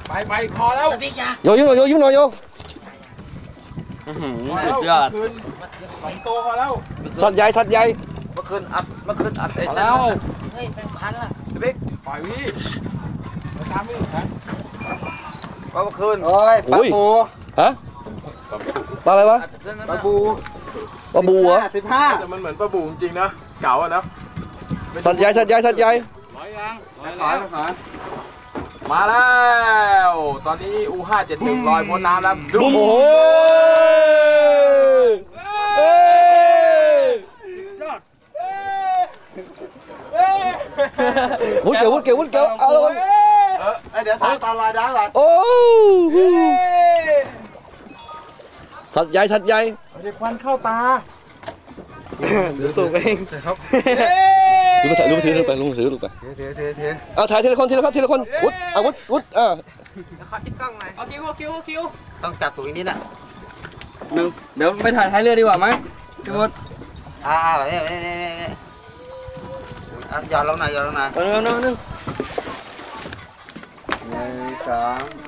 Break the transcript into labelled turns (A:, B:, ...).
A: ไปพอแล้ว
B: โยยุ่งหน่อยโยยุ่งหน่อยโย
A: สุดยอด2 ตัวพอแล้ว
B: ทัดใหญ่
C: เมื่อคืนอัดไอ้เจ้า
A: เฮ้ยเป็นพันละบิ๊กปล่อยพี่มาตามพี่ฮะ
C: เมื่อคืน
D: โอ้ยปลาปู
B: ฮะปลาอะไรวะ
D: ปลาบู
B: เหรอ
D: 15
A: แต่มันเหมือนปลาบูจริงนะเก๋าอ่ะนะ
B: ทัดใหญ่
A: ร้อยยัง
C: มาแล้วตอนนี้U571ลอยพ้นน้ำแล้ว
B: โอ้โหวุ้นเก๋วเอาเลย
D: เดี๋ยวตาลายด้านหลัง
B: โอ้ทัดใหญ่
A: เดี๋ยวควันเข้าตา
B: สูงเองครับลุงถือไปเอาถ่ายทีละคนวุฒิวุฒิ
D: ขอติ๊กกล้องหน่อย
A: เอาคิว
D: ต้องจับตรงนี้นะ
C: เดี๋ยวไปถ่ายท้ายเรือดีกว่าไหมพี่วุฒิ
D: แบบนี้หย่อนลงหน่อย
C: 1 2
D: 1 2